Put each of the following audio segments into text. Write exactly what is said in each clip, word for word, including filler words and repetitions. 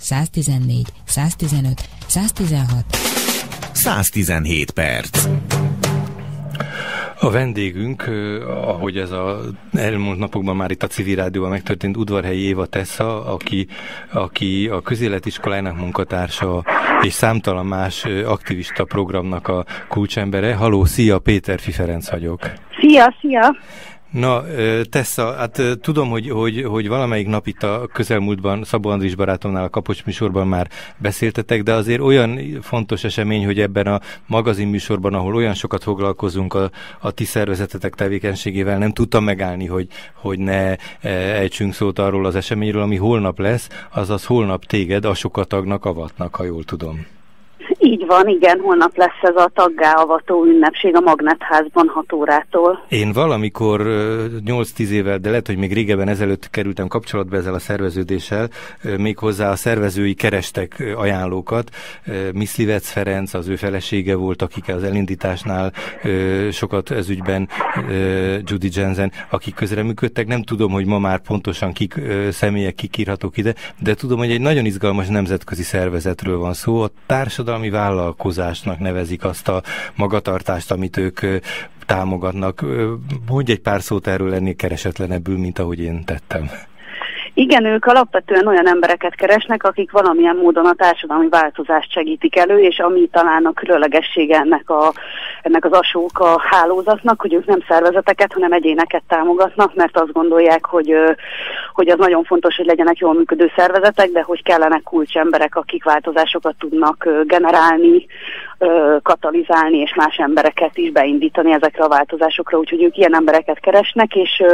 száztizennégy, száztizenöt, száztizenhat. száztizenhét perc. A vendégünk, ahogy ez az elmúlt napokban már itt a Civil Rádióban megtörtént, Udvarhelyi Éva Tessa, aki, aki a közéletiskolának munkatársa és számtalan más aktivista programnak a kulcsembere. Halló, szia, Péterfi Ferenc vagyok. Szia, szia! Na, Tessa, hát tudom, hogy, hogy, hogy valamelyik nap itt a közelmúltban Szabó Andris barátomnál a Kapocs műsorban már beszéltetek, de azért olyan fontos esemény, hogy ebben a magazin műsorban, ahol olyan sokat foglalkozunk a, a ti szervezetetek tevékenységével, nem tudtam megállni, hogy, hogy ne ejtsünk szót arról az eseményről, ami holnap lesz, azaz holnap téged a sokatagnak avatnak, ha jól tudom. Így van, igen, holnap lesz ez a taggá avató ünnepség a Magnetházban hat órától. Én valamikor nyolc-tíz évvel, de lehet, hogy még régebben ezelőtt kerültem kapcsolatba ezzel a szerveződéssel, méghozzá a szervezői kerestek ajánlókat. Miszlivec Ferenc, az ő felesége volt, akik az elindításnál sokat ezügyben, Judy Jensen, akik közreműködtek. Nem tudom, hogy ma már pontosan kik személyek kikírhatók ide, de tudom, hogy egy nagyon izgalmas nemzetközi szervezetről van szó. A társadalmi vállalkozásnak nevezik azt a magatartást, amit ők támogatnak. Mondj egy pár szót erről, lennék keresetlenebbül, mint ahogy én tettem. Igen, ők alapvetően olyan embereket keresnek, akik valamilyen módon a társadalmi változást segítik elő, és ami talán a különlegessége ennek, a, ennek az Asóka hálózatnak, hogy ők nem szervezeteket, hanem egyéneket támogatnak, mert azt gondolják, hogy, hogy az nagyon fontos, hogy legyenek jól működő szervezetek, de hogy kellenek kulcsemberek, akik változásokat tudnak generálni, katalizálni, és más embereket is beindítani ezekre a változásokra, úgyhogy ők ilyen embereket keresnek, és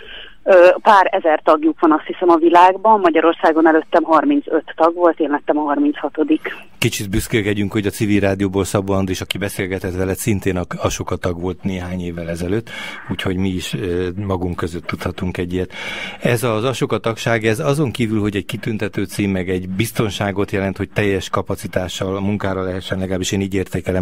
pár ezer tagjuk van, azt hiszem, a világban. Magyarországon előttem harmincöt tag volt, én lettem a harminchatodik. Kicsit büszkélkedjünk, hogy a Civil Rádióból Szabó Andris, aki beszélgetett veled, szintén a Asóka tag volt néhány évvel ezelőtt, úgyhogy mi is magunk között tudhatunk egy ilyet. Ez az Asóka tagság, ez azon kívül, hogy egy kitüntető cím, meg egy biztonságot jelent, hogy teljes kapacitással a munkára lehessen, legalábbis én így értékelem,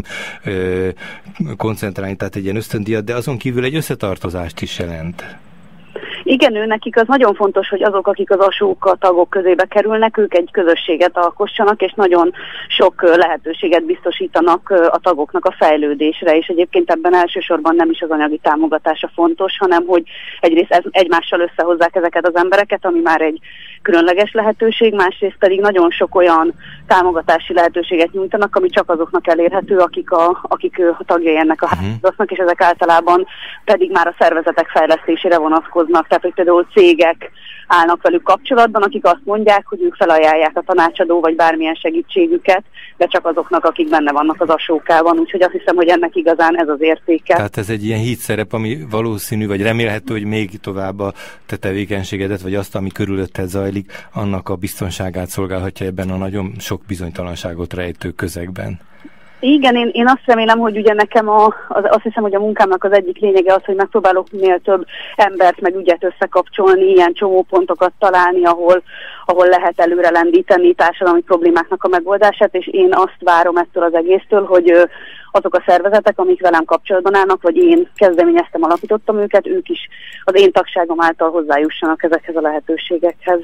koncentrálni, tehát egy ilyen ösztöndíjat, de azon kívül egy összetartozást is jelent. Igen, ő nekik az nagyon fontos, hogy azok, akik az Asóka tagok közébe kerülnek, ők egy közösséget alkossanak, és nagyon sok lehetőséget biztosítanak a tagoknak a fejlődésre, és egyébként ebben elsősorban nem is az anyagi támogatása fontos, hanem hogy egyrészt egymással összehozzák ezeket az embereket, ami már egy különleges lehetőség, másrészt pedig nagyon sok olyan támogatási lehetőséget nyújtanak, ami csak azoknak elérhető, akik a, akik a tagjai ennek a hálózatnak, és ezek általában pedig már a szervezetek fejlesztésére vonatkoznak. Tehát, hogy például cégek állnak velük kapcsolatban, akik azt mondják, hogy ők felajánlják a tanácsadó vagy bármilyen segítségüket, de csak azoknak, akik benne vannak az Asókában. Úgyhogy azt hiszem, hogy ennek igazán ez az értéke. Tehát ez egy ilyen hídszerep, ami valószínű, vagy remélhető, hogy még tovább a te tevékenységedet, vagy azt, ami körülötted zajlik, annak a biztonságát szolgálhatja ebben a nagyon sok bizonytalanságot rejtő közegben. Igen, én, én azt remélem, hogy ugye nekem a, az, azt hiszem, hogy a munkámnak az egyik lényege az, hogy megpróbálok minél több embert meg ügyet összekapcsolni, ilyen csomópontokat találni, ahol, ahol lehet előre lendíteni társadalmi problémáknak a megoldását, és én azt várom ettől az egésztől, hogy azok a szervezetek, amik velem kapcsolatban állnak, vagy én kezdeményeztem, alapítottam őket, ők is az én tagságom által hozzájussanak ezekhez a lehetőségekhez.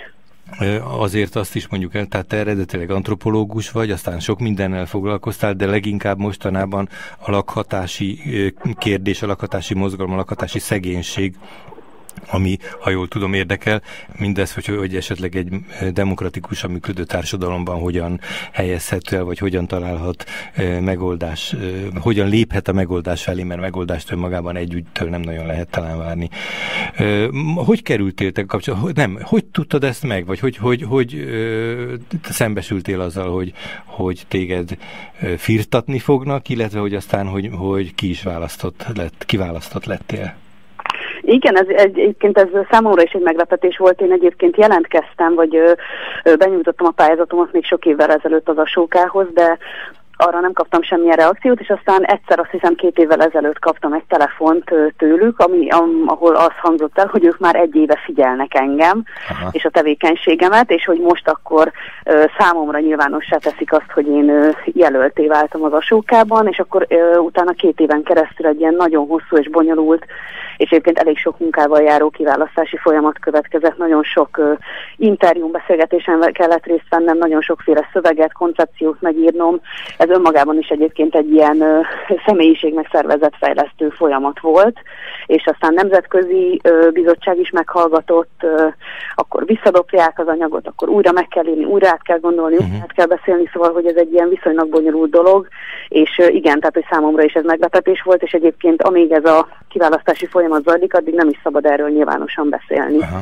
Azért azt is mondjuk el, tehát te eredetileg antropológus vagy, aztán sok mindennel foglalkoztál, de leginkább mostanában a lakhatási kérdés, a lakhatási mozgalom, a lakhatási szegénység, ami, ha jól tudom, érdekel, mindez, hogy, hogy esetleg egy demokratikusan működő társadalomban hogyan helyezhető el, vagy hogyan találhat eh, megoldás, eh, hogyan léphet a megoldás felé, mert megoldást önmagában egy ügytől nem nagyon lehet talán várni. Eh, hogy kerültél te kapcsolatban? Nem, hogy tudtad ezt meg? Vagy hogy, hogy, hogy eh, szembesültél azzal, hogy, hogy téged eh, firtatni fognak, illetve hogy aztán, hogy, hogy ki is választott lett, kiválasztott lettél? Igen, ez, egyébként ez számomra is egy meglepetés volt. Én egyébként jelentkeztem, vagy ö, ö, benyújtottam a pályázatomat még sok évvel ezelőtt az Asókához, de arra nem kaptam semmilyen reakciót, és aztán egyszer azt hiszem két évvel ezelőtt kaptam egy telefont tőlük, ami, ahol az hangzott el, hogy ők már egy éve figyelnek engem, aha, és a tevékenységemet, és hogy most akkor ö, számomra nyilvánossá teszik azt, hogy én ö, jelölté váltam az Asókában, és akkor ö, utána két éven keresztül egy ilyen nagyon hosszú és bonyolult, és egyébként elég sok munkával járó kiválasztási folyamat következett, nagyon sok ö, interjún, beszélgetésen kellett részt vennem, nagyon sokféle szöveget, koncepciót megírnom. Ez önmagában is egyébként egy ilyen ö, személyiség meg szervezetfejlesztő folyamat volt, és aztán nemzetközi ö, bizottság is meghallgatott, ö, akkor visszadobják az anyagot, akkor újra meg kell írni, újra át kell gondolni, újra uh-huh. át kell beszélni, szóval, hogy ez egy ilyen viszonylag bonyolult dolog, és ö, igen, tehát, hogy számomra is ez meglepetés volt, és egyébként amíg ez a kiválasztási folyamat zajlik, addig nem is szabad erről nyilvánosan beszélni. Aha.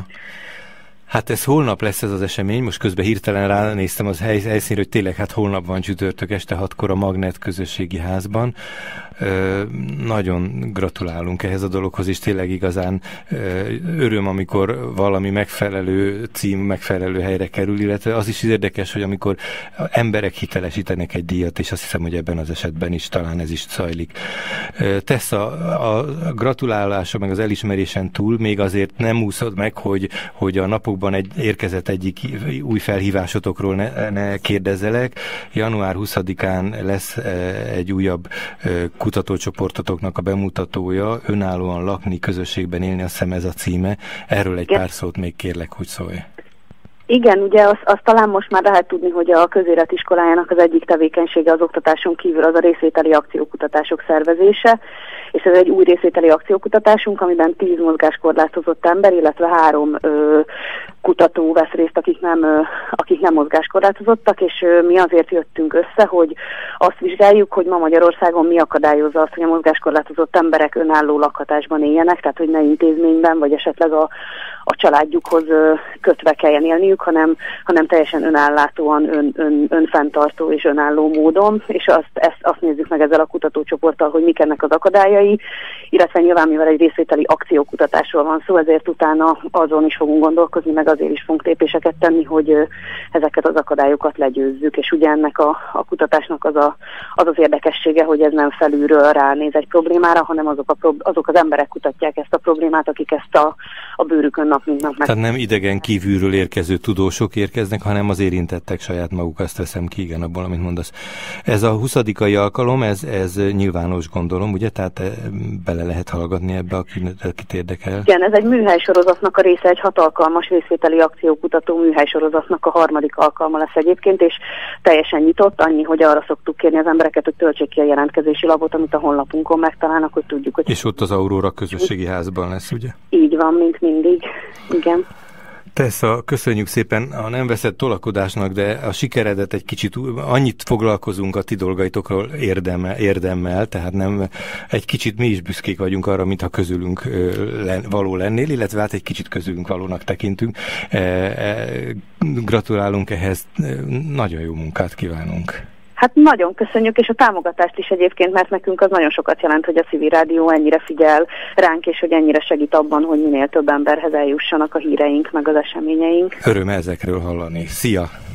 Hát ez holnap lesz ez az esemény, most közben hirtelen ránéztem az hely, helyszínre, hogy tényleg hát holnap van csütörtök este hatkor a Magnet közösségi házban. Ö, nagyon gratulálunk ehhez a dologhoz, és tényleg igazán ö, öröm, amikor valami megfelelő cím megfelelő helyre kerül, illetve az is érdekes, hogy amikor emberek hitelesítenek egy díjat, és azt hiszem, hogy ebben az esetben is talán ez is zajlik. Tesz a, a gratulálása meg az elismerésen túl még azért nem úszod meg, hogy, hogy a napokban egy, érkezett egyik új felhívásotokról ne, ne kérdezzelek. január huszadikán lesz egy újabb kutatócsoportotoknak a bemutatója, önállóan lakni, közösségben élni, azt hiszem ez a címe. Erről egy pár szót még kérlek, hogy szólj. Igen, ugye azt az talán most már lehet tudni, hogy a közélet iskolájának az egyik tevékenysége az oktatáson kívül az a részvételi akciókutatások szervezése, és ez egy új részvételi akciókutatásunk, amiben tíz mozgáskorlátozott ember, illetve három ö, kutató vesz részt, akik nem, ö, akik nem mozgáskorlátozottak, és ö, mi azért jöttünk össze, hogy azt vizsgáljuk, hogy ma Magyarországon mi akadályozza azt, hogy a mozgáskorlátozott emberek önálló lakhatásban éljenek, tehát hogy ne intézményben, vagy esetleg a, a családjukhoz ö, kötve kelljen élniük, hanem, hanem teljesen önállátóan, ön, ön, önfenntartó és önálló módon, és azt, ezt, azt nézzük meg ezzel a kutatócsoporttal, hogy mik ennek az akadályai, illetve nyilván mivel egy részvételi akciókutatásról van szó, ezért utána azon is fogunk gondolkozni, meg azért is fogunk lépéseket tenni, hogy ezeket az akadályokat legyőzzük, és ugye ennek a, a kutatásnak az, a, az az érdekessége, hogy ez nem felülről ránéz egy problémára, hanem azok, a, azok az emberek kutatják ezt a problémát, akik ezt a, a bőrükön nap mint nap meg. Tehát nem idegen kívülről érkező tudósok érkeznek, hanem az érintettek saját maguk, azt veszem ki, igen, abból, amit mondasz. Ez a huszadikai alkalom, ez, ez nyilvános, gondolom, ugye? Tehát bele lehet hallgatni ebbe, akit érdekel. Igen, ez egy műhelysorozatnak a része, egy hat alkalmas részvételi akciókutató műhelysorozatnak a harmadik alkalma lesz egyébként, és teljesen nyitott, annyi, hogy arra szoktuk kérni az embereket, hogy töltsék ki a jelentkezési lapot, amit a honlapunkon megtalálnak, hogy tudjuk, hogy... És ott az Aurora közösségi házban lesz, ugye? Így van, mint mindig. Igen. Tessa, köszönjük szépen a nem veszett tolakodásnak, de a sikeredet egy kicsit annyit foglalkozunk a ti dolgaitokról érdemmel, érdemmel, tehát nem egy kicsit mi is büszkék vagyunk arra, mintha közülünk len, való lennél, illetve hát egy kicsit közülünk valónak tekintünk. E, e, gratulálunk ehhez, nagyon jó munkát kívánunk. Hát nagyon köszönjük, és a támogatást is egyébként, mert nekünk az nagyon sokat jelent, hogy a Civil Rádió ennyire figyel ránk, és hogy ennyire segít abban, hogy minél több emberhez eljussanak a híreink, meg az eseményeink. Öröm ezekről hallani. Szia!